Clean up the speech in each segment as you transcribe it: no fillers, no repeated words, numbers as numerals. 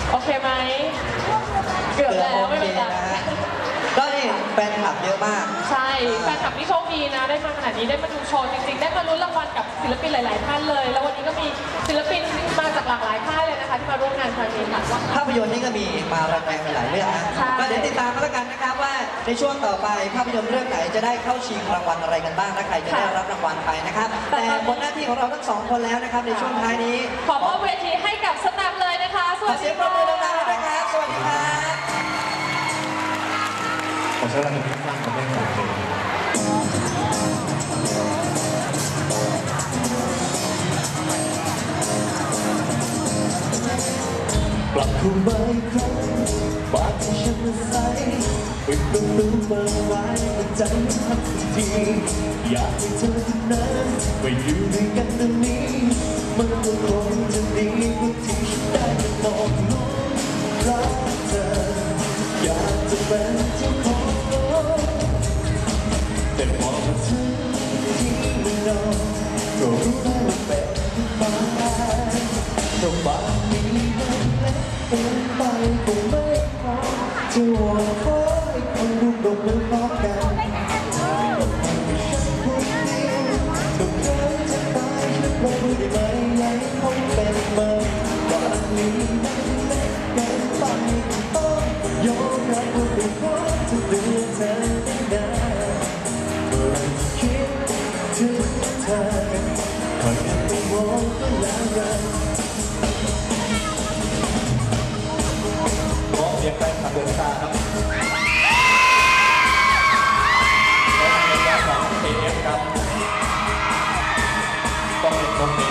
โอเคไหมเกือบแล้วไม่เป็นไรก็นี่แฟนคลับเยอะมากใช่แฟนคลับที่โชคดีนะได้มาขนาดนี้ได้มาดูโชว์จริงๆได้มาลุ้นรางวัลกับศิลปินหลายๆท่านเลยแล้ววันนี้ก็มีศิลปินมาจากหลากหลายค่ายเลยนะคะที่มาร่วมงานครั้งนี้ค่ะภาพยนตร์นี่ก็มีมาแรงๆหลายเรื่องนะก็เดี๋ยวติดตามกันแล้วกันนะครับว่าในช่วงต่อไปภาพยนตร์เรื่องไหนจะได้เข้าชิงรางวัลอะไรกันบ้างและใครจะได้รับรางวัลไปนะครับแต่หมดหน้าที่ของเราทั้งสองคนแล้วนะครับในช่วงท้ายนี้ขอมอบเวทีให้กับสแตมป์เลยนะคะสวัสดีค่ะขอเสียงปรบมือดังๆด้วยนะครับสวัสดีครับขอใช้เวลาที่สร้างกันได้สองเพลงกลับเข้ามาอีกครั้งบ้านที่ฉันอาศัยปิดประตูเปิดไว้แต่ใจไม่พักสักทีอยากให้เธอทุกนั้นไปอยู่ด้วยกันตรงนี้มันก็คงจะดีกว่าที่ฉันได้แต่มองลงรักเธออยากจะเป็นเจ้าของแต่พอมาถึงที่นอนก็รู้ได้ว่าเป็นบ้านเพราะบ้านนี้มันเล็กเกินไปคงไม่พอจะวอนขอให้คนดูดมมันพร้อมกันถ้าไม่ให้ฉันคนเดียวต้องเกินจะตายฉันคงได้ไหมยังคงเป็นมันบ้านนี้มันเล็กเกินไปต้องยอมรับว่าเป็นเพราะจะเดือดเธอได้นานเมื่อไรคิดถึงเธอคอยยังไม่มองก็แล้วกันขอเสียงแฟนคลับเดินตาครับและทางรายการของ AF ครับต้องเป็นตรงนี้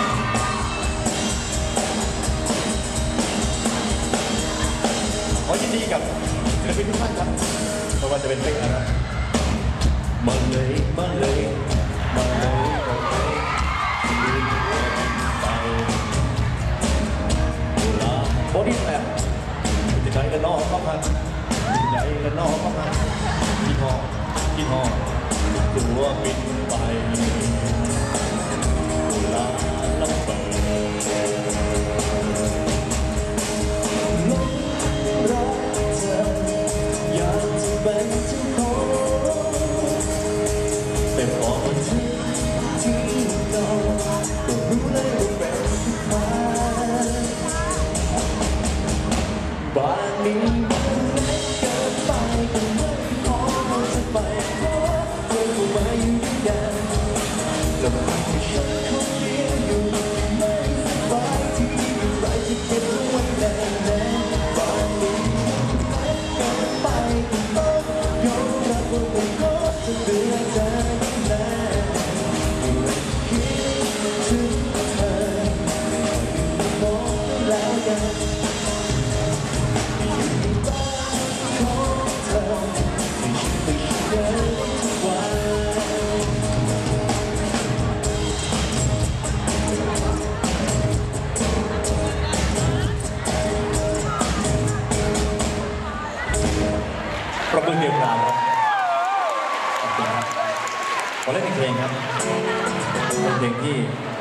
ขอยินดีกับศิลปินทุกท่านครับไม่ว่าจะเป็นเพลงอะไรมาเลยมาเลยมาเลยมาเลยลืมไปลาบอดี้แลมจะใจกันนอกเข้ามาจะใจกันนอกเข้ามาที่ห้องตัวบินไปลาลำเปิดลมรักเธออยากจะเป็นเจ้าของแต่พอมาถึงที่นอนก็รู้เลยว่าเป็นทุกข์บ้านนี้มันเล็กเกินไปก็ไม่พอจะไปขอเธอมาอยู่ด้วยกันแล้วให้ฉันคนเดียวอยู่ไม่สบายที่ไรจะเก็บไว้แน่บ้านนี้มันเล็กเกินไปก็ต้องยอมรับว่าเป็นเพราะจะเดือดใจแน่เมื่อคิดถึงเธอมองแล้วกันประมือเดียวกันครับขอบคุณครับขอเล่นเพลงครับเป็นเพลงที่